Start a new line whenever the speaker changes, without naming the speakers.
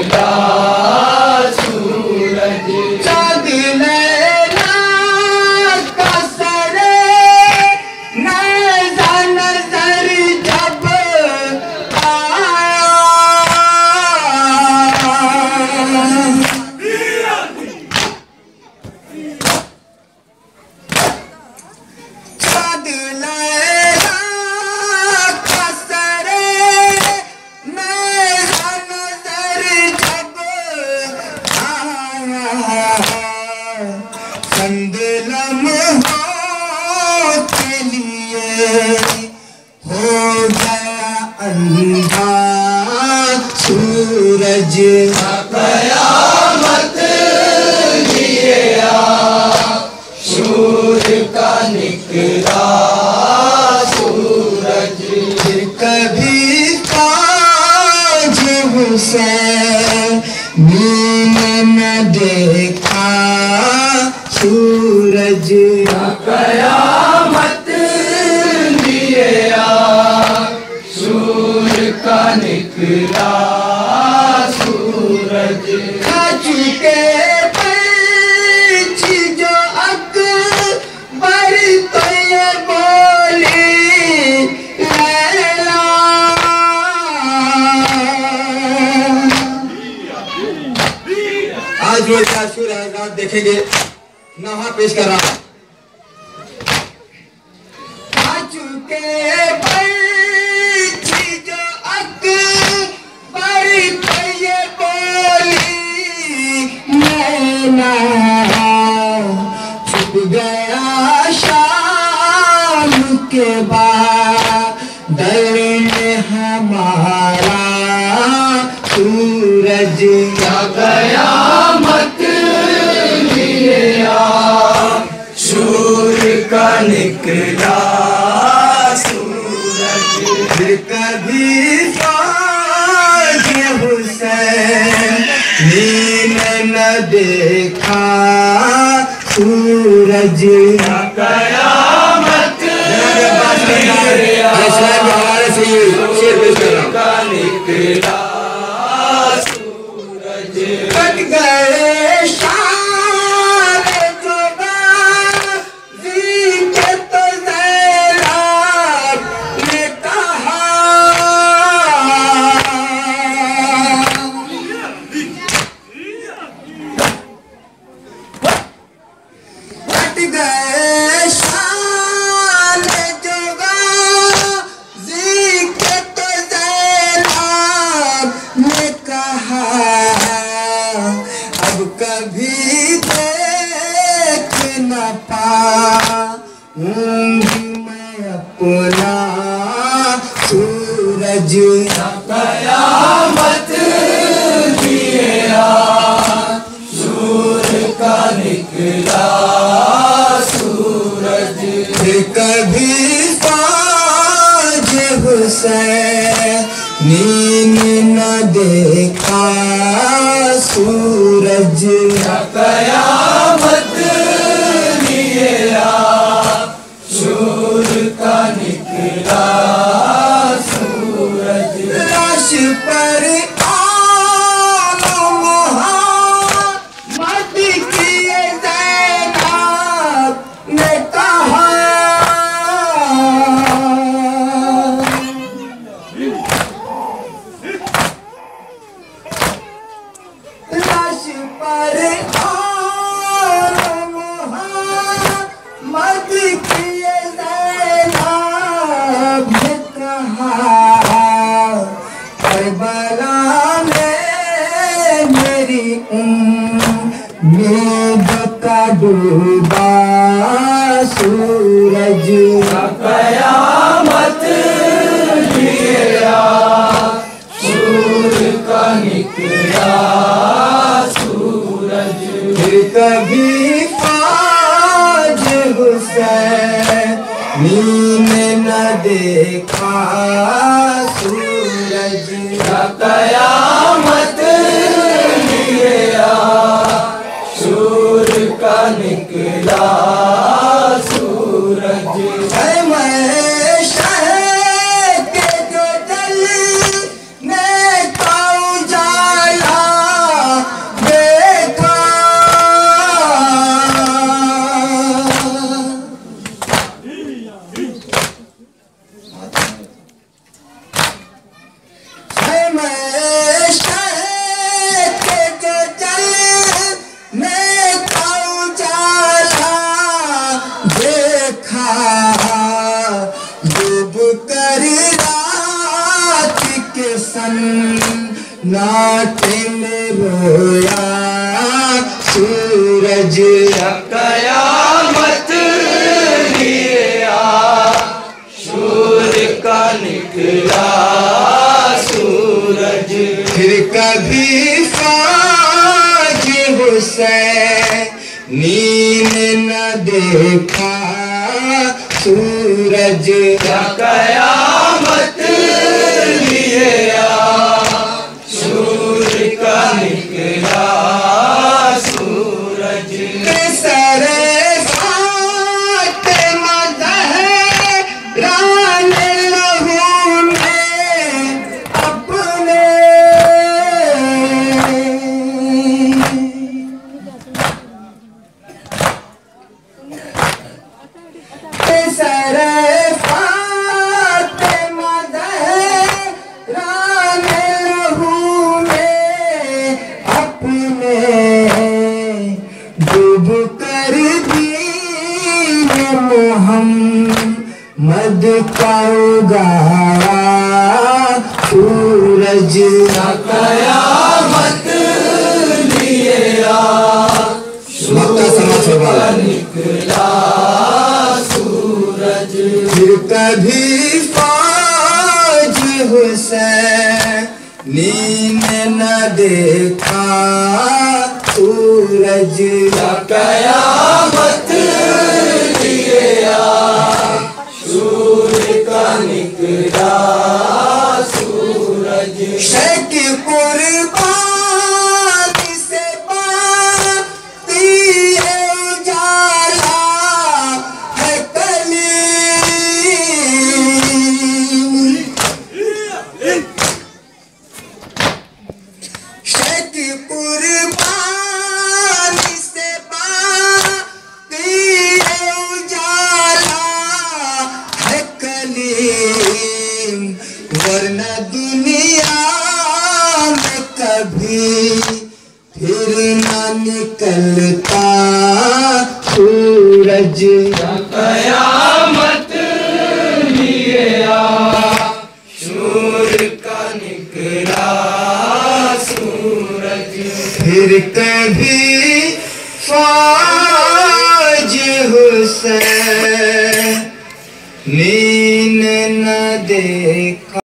निकला सूरज। चाँद लैला का सरे नजर नजर जब आया, चाँद लैला का सरे नजर नजर जब आया, चंद लम्हों के लिए हो गया अंधा सूरज। कयामत लिए सूर्य का निकला सूरज। कभी काज हुसैनी न देखा सूरज। कयामत लिए सूर्य का निकला सूरज। खा चुके पंछी जो अकबर तो ये बोली लैला। आज जो आशूरा रात देखेंगे नहा पेश कर रहा हूं। खा चुके पंछी जो अकबर तो ये बोली नैना। छुप गया शाम के बादल में हमारा सूरज। कयामत लिए सूर्य का निकला सूरज। कभी काज हुसैनी न देखा सूरज। कयामत हमारे से शेर पेश कर रहा हूं। निकला सूरज। कट गए सारे जो गाज़ी के तो ज़ैनब ने कहा। कट गए सारे जो गाज़ी के तो ज़ैनब ने कहा। अब कभी देख न पाऊंगी मैं अपना सूरज। कयामत लिए सूर्य का निकला सूरज। कभी काज हुसैनी न देखा सूरज। कयामत लिए सूर्य का निकला सूरज। लाश पर आलो मोहम्मद की ज़ैनब ने कहा। लाश पर आलो मोहम्मद की ज़ैनब ने कहा। करबला में मेरी उम्मीद का डूबा सूरज। कयामत लिए सूर्य का निकला सूरज। कभी काज हुसैनी ने न देखा सूरज। कयामत लिए सूर्य का निकला सूरज। शहर के जो जलने का उजाला डूब कर रात के सन्नाटे में रोया सूरज।
कयामत लिए सूर्य का निकला सूरज।
फिर कभी ख्वाज हुसैनी ने न देखा सूरज।
कयामत लिए सूर्य का निकला सूरज।
सरे फातिमा ज़हरान लहू में अपने सरे फातिमा ज़हरान लहू में अपने डूब कर दीन मोहम्मद का उगाया सूरज।
कयामत लिए
सूरज
निकला सूरज।
फिर कभी ख्वाज हुसैनी ने न देखा सूरज।
कयामत लिए सूर्य का निकला सूरज।
शेख कुर्बानी से बाती है उजाला है कलीम। शेख कुर्बानी से बाती है उजाला है कलीम। वरना दुनिया में कभी फिर न निकलता सूरज।
कयामत लिए सूर्य का निकला सूरज।
फिर कभी ख्वाज हुसैनी ने न देखा।